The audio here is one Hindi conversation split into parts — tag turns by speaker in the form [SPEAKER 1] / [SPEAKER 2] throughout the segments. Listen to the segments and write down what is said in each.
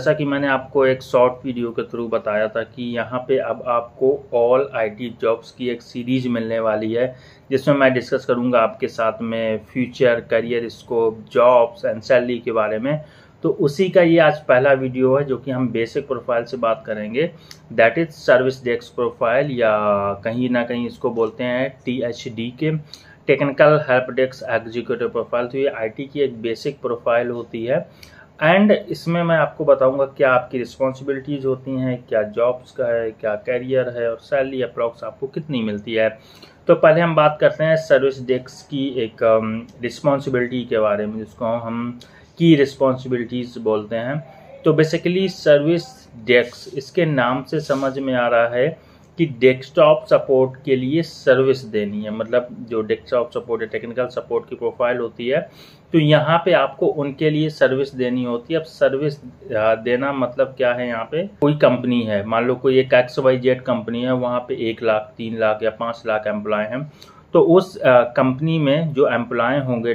[SPEAKER 1] जैसा कि मैंने आपको एक शॉर्ट वीडियो के थ्रू बताया था कि यहाँ पे अब आपको ऑल आईटी जॉब्स की एक सीरीज मिलने वाली है, जिसमें मैं डिस्कस करूँगा आपके साथ में future, career scope, jobs and salary के बारे में। तो उसी का ये आज पहला वीडियो है जो कि हम बेसिक प्रोफाइल से बात करेंगे, that is service desk profile, या कहीं ना कहीं इसको बोलते हैं THD के, technical help desk executive profile. तो ये आईटी की एक बेसिक प्रोफाइल होती है एंड इसमें मैं आपको बताऊंगा क्या आपकी रिस्पॉन्सिबिलिटीज़ होती हैं, क्या जॉब्स का है, क्या कैरियर है और सैलरी अप्रॉक्स आपको कितनी मिलती है। तो पहले हम बात करते हैं सर्विस डेस्क की एक रिस्पॉन्सिबिलिटी के बारे में, जिसको हम की रिस्पॉन्सिबिलिटीज़ बोलते हैं। तो बेसिकली सर्विस डेस्क, इसके नाम से समझ में आ रहा है कि डेस्कटॉप सपोर्ट के लिए सर्विस देनी है। मतलब जो डेस्कटॉप सपोर्ट है, टेक्निकल सपोर्ट की प्रोफाइल होती है, तो यहाँ पे आपको उनके लिए सर्विस देनी होती है। अब सर्विस देना मतलब क्या है, यहाँ पे कोई कंपनी है, मान लो कोई एक XYZ कंपनी है, वहाँ पे 1 लाख, 3 लाख या 5 लाख एम्प्लॉय हैं। तो उस कंपनी में जो एम्प्लॉय होंगे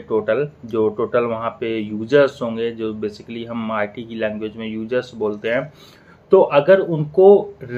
[SPEAKER 1] टोटल वहाँ पे यूजर्स होंगे, जो बेसिकली हम आईटी की लैंग्वेज में यूजर्स बोलते हैं। तो अगर उनको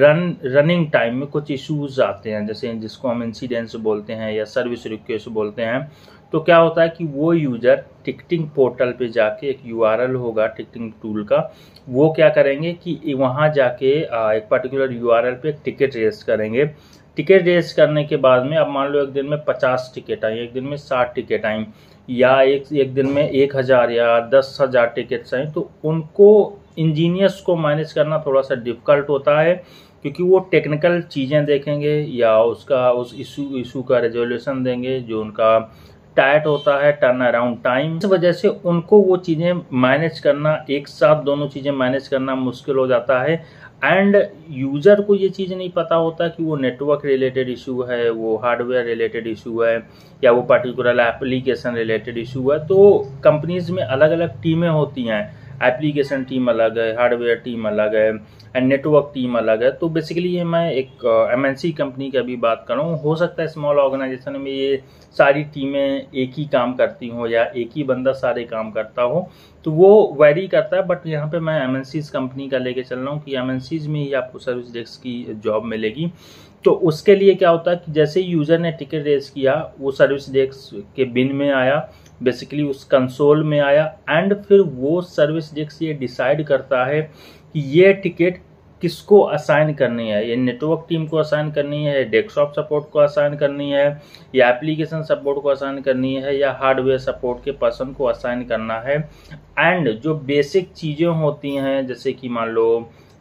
[SPEAKER 1] रनिंग टाइम में कुछ इश्यूज आते हैं, जैसे जिसको हम इंसिडेंट्स बोलते हैं या सर्विस रिक्वेस्ट बोलते हैं, तो क्या होता है कि वो यूजर टिकटिंग पोर्टल पे जाके, एक URL होगा टिकटिंग टूल का, वो क्या करेंगे कि वहाँ जाके एक पर्टिकुलर URL पे एक टिकट रेस करेंगे। टिकट रेस करने के बाद में, अब मान लो एक दिन में 50 टिकट आई, एक दिन में 60 टिकट आई, या एक दिन में 1000 या 10,000 टिकट्स आई, तो उनको इंजीनियर्स को मैनेज करना थोड़ा सा डिफिकल्ट होता है, क्योंकि वो टेक्निकल चीज़ें देखेंगे या उस इशू का रेजोल्यूशन देंगे, जो उनका टाइट होता है टर्न अराउंड टाइम। इस वजह से उनको वो चीज़ें मैनेज करना, एक साथ दोनों चीज़ें मैनेज करना मुश्किल हो जाता है। एंड यूज़र को ये चीज़ नहीं पता होता कि वो नेटवर्क रिलेटेड इशू है, वो हार्डवेयर रिलेटेड इशू है, या वो पर्टिकुलर एप्लीकेशन रिलेटेड इशू है। तो कंपनीज में अलग अलग टीमें होती हैं, एप्लीकेशन टीम अलग है, हार्डवेयर टीम अलग है एंड नेटवर्क टीम अलग है। तो बेसिकली ये मैं एक MNC कंपनी की अभी बात कर रहा हूँ। हो सकता है स्मॉल ऑर्गेनाइजेशन में ये सारी टीमें एक ही काम करती हों या एक ही बंदा सारे काम करता हो, तो वो वेरी करता है। बट यहाँ पे मैं MNCs कंपनी का लेके चल रहा हूँ कि MNCs में ही आपको सर्विस डेस्क की जॉब मिलेगी। तो उसके लिए क्या होता है कि जैसे यूज़र ने टिकट रेस किया, वो सर्विस डेस्क के बिन में आया, बेसिकली उस कंसोल में आया, एंड फिर वो सर्विस डेस्क ये डिसाइड करता है कि ये टिकट किसको असाइन करनी है, ये नेटवर्क टीम को असाइन करनी है, डेस्कटॉप सपोर्ट को असाइन करनी है, या एप्लीकेशन सपोर्ट को असाइन करनी है, या हार्डवेयर सपोर्ट के पर्सन को असाइन करना है। एंड जो बेसिक चीज़ें होती हैं, जैसे कि मान लो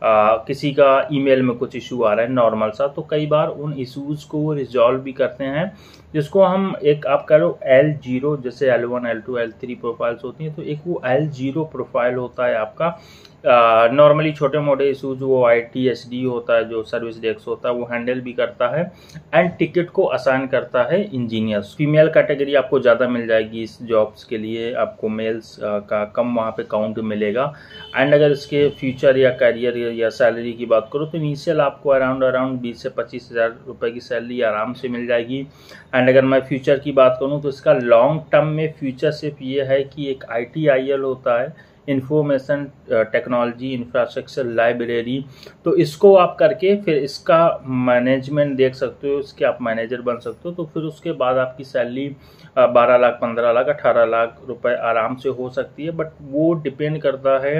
[SPEAKER 1] किसी का ईमेल में कुछ इशू आ रहा है नॉर्मल सा, तो कई बार उन इशूज़ को वो रिजॉल्व भी करते हैं, जिसको हम एक आप कह लो L0, जैसे L1, L2, L3 प्रोफाइल्स होती हैं, तो एक वो L0 प्रोफाइल होता है आपका। नॉर्मली छोटे मोटे इशूज वो ITSD होता है, जो सर्विस डेस्क होता है, वो हैंडल भी करता है एंड टिकट को असाइन करता है इंजीनियर्स। फीमेल कैटेगरी आपको ज़्यादा मिल जाएगी इस जॉब्स के लिए, आपको मेल्स का कम वहाँ पे काउंट मिलेगा। एंड अगर इसके फ्यूचर या करियर या सैलरी की बात करो, तो इनिशियल आपको अराउंड 20 से 25,000 रुपये की सैलरी आराम से मिल जाएगी। एंड अगर मैं फ्यूचर की बात करूँ, तो इसका लॉन्ग टर्म में फ्यूचर सिर्फ ये है कि एक ITIL होता है, इंफॉर्मेशन टेक्नोलॉजी इंफ्रास्ट्रक्चर लाइब्रेरी, तो इसको आप करके फिर इसका मैनेजमेंट देख सकते हो, इसके आप मैनेजर बन सकते हो। तो फिर उसके बाद आपकी सैलरी 12 लाख, 15 लाख, 18 लाख रुपए आराम से हो सकती है। बट वो डिपेंड करता है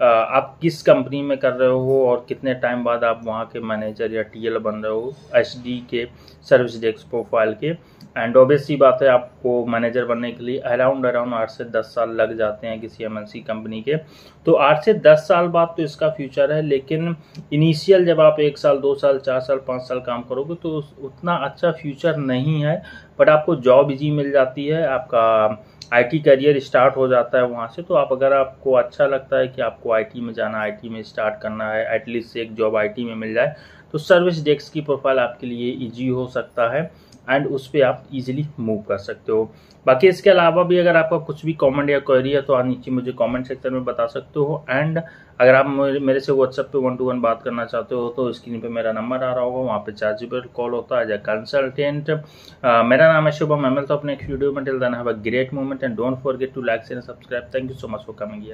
[SPEAKER 1] आप किस कंपनी में कर रहे हो और कितने टाइम बाद आप वहाँ के मैनेजर या TL बन रहे हो HD के सर्विस डेस्क प्रोफाइल के। एंड ऑब्वियसली बात है, आपको मैनेजर बनने के लिए अराउंड 8 से 10 साल लग जाते हैं किसी MNC कंपनी के। तो 8 से 10 साल बाद तो इसका फ्यूचर है, लेकिन इनिशियल जब आप 1 साल, 2 साल, 4 साल, 5 साल काम करोगे, तो उतना अच्छा फ्यूचर नहीं है। बट आपको जॉब इजी मिल जाती है, आपका IT करियर स्टार्ट हो जाता है वहाँ से। तो अगर आपको अच्छा लगता है कि आपको IT में जाना, IT में स्टार्ट करना है, एटलीस्ट एक जॉब IT में मिल जाए, तो सर्विस डेस्क की प्रोफाइल आपके लिए ईजी हो सकता है एंड उस पर आप इजीली मूव कर सकते हो। बाकी इसके अलावा भी अगर आपका कुछ भी कमेंट या क्वेरी है, तो आप नीचे मुझे कमेंट सेक्शन में बता सकते हो। एंड अगर आप मेरे से WhatsApp पे 1-to-1 बात करना चाहते हो, तो स्क्रीन पे मेरा नंबर आ रहा होगा, वहाँ पे चार्जेबल कॉल होता है एज ए कंसल्टेंट। मेरा नाम है शुभम। मैं मिलता हूं अपने नेक्स्ट वीडियो में। Till then have a great moment and don't forget to like, share and subscribe. Thank you so much for coming here.